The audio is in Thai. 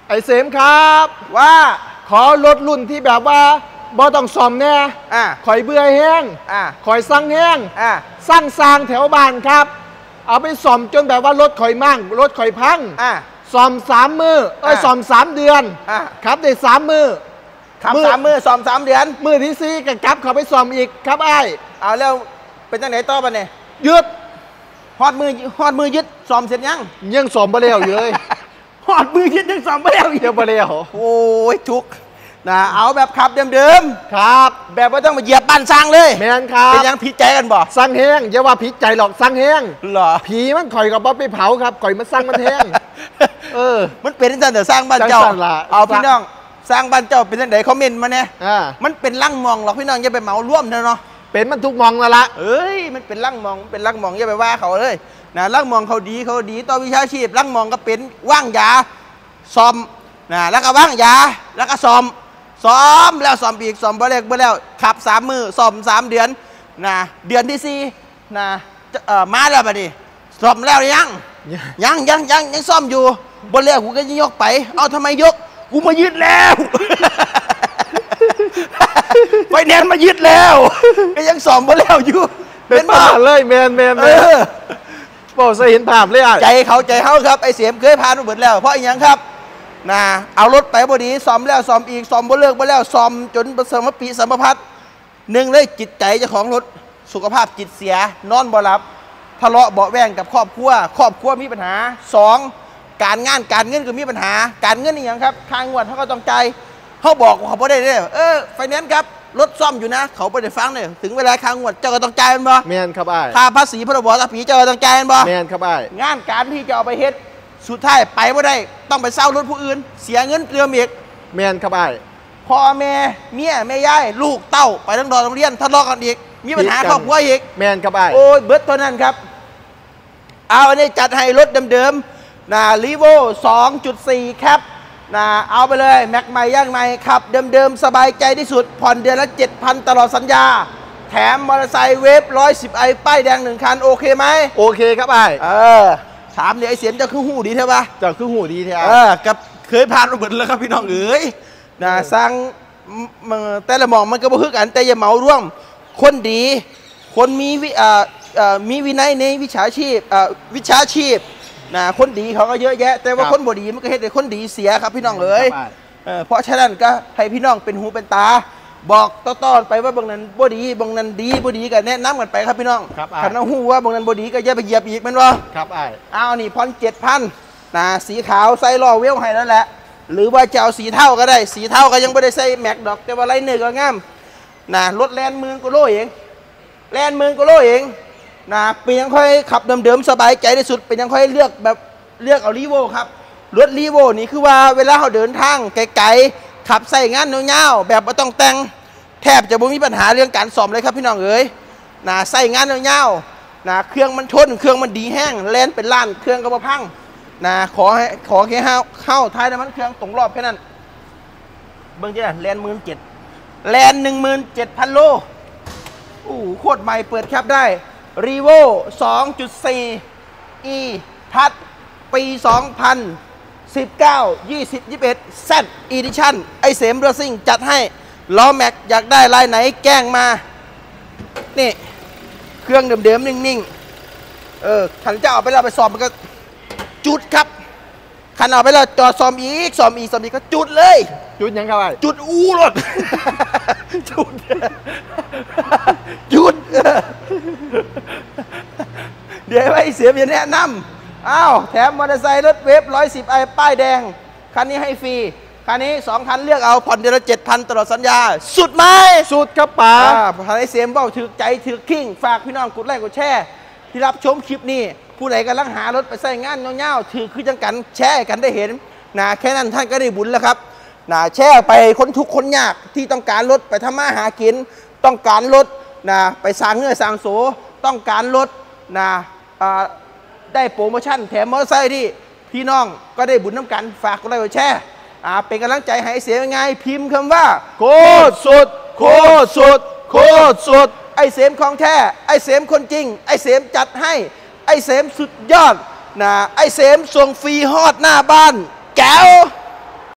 ไอเสมครับว่าขอรถรุ่นที่แบบว่าบ่ต้องซ่อมแน่ข่อยเบื่อแห้งข่อยสั่งแห้งสั่งสร้างแถวบ้านครับเอาไปซ่อมจนแบบว่ารถข่อยมั่งรถข่อยพังซ่อม3 มื้อซ่อม3 เดือนครับได้3 มื้อขับ3 มื้อซ่อม3 เดือนมื้อที่4ก็กลับเขาไปซ่อมอีกครับไอ้เอาแล้วเป็นจังไหนต่อปะเนี่ยยึดฮอดมือยึดซ่อมเสร็จยังซ่อมบ่แล้วอยู่เลยฮอดมือยึดยังซ่อมบ่แล้วยังบ่แล้วโอ้ยทุกนะเอาแบบขับเดิมครับแบบว่าต้องมาเหยียบบ้านสร้างเลยแม่นครับเป็นยังผิดใจกันบ่สร้างแห้งอย่าว่าผิดใจหรอกสร้างแห้งหรอผีมันข่อยกับบ่ไปเผาครับข่อยมันสร้างมันแห้งมันเป็นจังแต่สร้างบ้านเจ้าเอาพี่น้องสร้างบ้านเจ้าเป็นจังไดคอมเมนต์มาเนี่ยมันเป็นลั่งมองหรอกพี่น้องอย่าไปเหมาร่วมเนาะเป็นมันทุกมองละมันเป็นลั่งมองอย่าไปว่าเขาเลยนะลั่งมองเขาดีต่อวิชาชีพลั่งมองก็เป็นว่างยาซ่อมนะแล้วก็ว่างยาแล้วก็ซ่อมแล้วซ่อมอีกซ่อมบ่เล็กบ่แล้วขับ3 มื้อซ่อม3 เดือนนะเดือนที่4นะมาแล้วบัดนี้ซ่อมแล้วยังซ่อมอยู่บ่แล้วกูก็ยกไปเอาทำไมยกกูมายึดแล้วไฟแนนซ์มายึดแล้วก็ยังซ่อมบ่แล้วอยู่เป็นบ้าเลยแมนบอกจะเห็นภาพเลยใจเขาครับไอเสียมเคยผ่านมาหมดแล้วเพราะอย่างครับนะเอารถไปบดีซ่อมแล้วซ่อมอีกซ่อมบ่เลิกบ่แล้วซ่อมจนเสมปีสมพัฒน์1เลยจิตใจเจ้าของรถสุขภาพจิตเสียนอนบ่หลับทะเลาะเบาแวงกับครอบครัวมีปัญหา2การงานการเงินก็มีปัญหาการเงินนี่อย่างครับค่างวดเขาก็ต้องใจเขาบอกเขาบ่ได้เลยไฟแนนซ์ครับรถซ่อมอยู่นะเขาไม่ได้ฟังเลยถึงเวลาค้างงวดเจ้าก็ต้องจ่ายมันบ่แมนครับไอ้ค่าภาษีพรบภาษีเจ้าก็ต้องจ่ายมันบ่แมนครับไอ้งานการที่จะเอาไปเฮ็ดสุดท้ายไปไม่ได้ต้องไปเช่ารถผู้อื่นเสียเงินเปลืองอีกแมนครับไอ้พ่อแม่เมียแม่ยายลูกเต้าไปทั้งโรงเรียนทะเลาะกันอีกมีปัญหาครอบครัวอีกแมนครับไอ้โอ้ยเบิร์ตตัวนั้นครับเอาอันนี้จัดให้รถเดิมๆนะลีโว 2.4 ครับนะเอาไปเลยแม็กใหม่ย่างใหม่ขับเดิมๆสบายใจที่สุดผ่อนเดือนละ 7,000 ตลอดสัญญาแถมมอเตอร์ไซค์เวฟ110i ป้ายแดง1 คันโอเคไหมโอเคครับไอ้ถามเนี่ยไอเสียมจะคือหูดีใช่ปะจะคือหูดีแท้กับเคยผ่านมาหมดแล้วครับพี่น้องนะสร้างแต่ละมองมันก็บ่คือกันแต่อย่าเหมาร่วมคนดีคนมีวินัยในวิชาชีพนะคนดีเขาก็เยอะแยะแต่ว่าคนบ่ดีมันก็เห็นแต่คนดีเสียครับพี่น้องเพราะฉะนั้นก็ให้พี่น้องเป็นหูเป็นตาบอกต่อไปว่าบางนั้นบ่ดีบางนั้นดีบ่ดีก็แนะนำกันไปครับพี่น้องขันเอาหูว่าบางนั้นบ่ดีก็อย่าไปเหยียบอีกมันวะครับเอานี่ผ่อน 7,000นะสีขาวใส่ล้อเวลให้แล้วแหละหรือว่าจะเอาสีเทาก็ได้สีเทาก็ยังไม่ได้ใส่แม็กดอกแต่ว่าไรเนื้อก็งามนะรถแลน10,000 กว่าโลเองนะเป็นยังค่อยขับเดิมๆสบายใจที่สุดเป็นยังค่อยเลือกเอาลีโวครับรถลีโวนี่คือว่าเวลาเขาเดินทางไกลๆขับใส่งานเงาๆแบบไม่ต้องแต่งแทบจะไม่มีปัญหาเรื่องการซ่อมเลยครับพี่น้องนะใส่งานเงาๆนะเครื่องมันทนเครื่องมันดีแห้งแลนเป็นล้านเครื่องก็มาพังนะขอแค่เข้าท้ายน้ำมันเครื่องตรงรอบแค่นั้นเบื้องต้นแลน17,000แลน17,000 โลโคตรใหม่เปิดแคปได้รีโว 2.4 e ทัดปี 2019 20 21 Z Edition ไอเสมเรซิ่งจัดให้ล้อแม็กอยากได้ลายไหนแกล้งมานี่เครื่องเดิมๆนิ่งๆขันจะเอาไปแล้วไปซ่อมมันก็จุดครับขันเอาไปแล้วจอดซ่อมอีกก็จุดเลยจุดยังครับจุดรถจุดเดี๋ยวไอ้เสียมจะแนะนำแถมมอเตอร์ไซค์รถเวฟ110i ป้ายแดงคันนี้ให้ฟรีคันนี้2 คันเลือกเอาผ่อนเดือนละ 7,000 ตลอดสัญญาสุดไหมสุดครับป๋าไอ้เสียมเบ้าถือใจถือขิ้งฝากพี่น้องกดไลค์กดแชร์ที่รับชมคลิปนี้ผู้ใดกำลังหารถไปใส่งานเงาๆถือคือจังกันแชร์กันได้เห็นนะแค่นั้นท่านก็ได้บุญแล้วครับนะแชร์ไปคนทุกคนยากที่ต้องการรถไปทำมาหากินต้องการรถนะไปสร้างเงื่อสร้างโสต้องการรถนะได้โปรโมชั่นแถมมอเตอร์ไซค์ที่พี่น้องก็ได้บุญน้ำกันฝากกดไลค์กดแชร์เป็นกำลังใจให้เสียยังไงพิมพ์คำว่าโคตรสุดไอเสมของแท้ไอเสมคนจริงไอเสมจัดให้ไอเสมสุดยอดนะไอเสมส่งฟรีฮอดหน้าบ้านแก้ว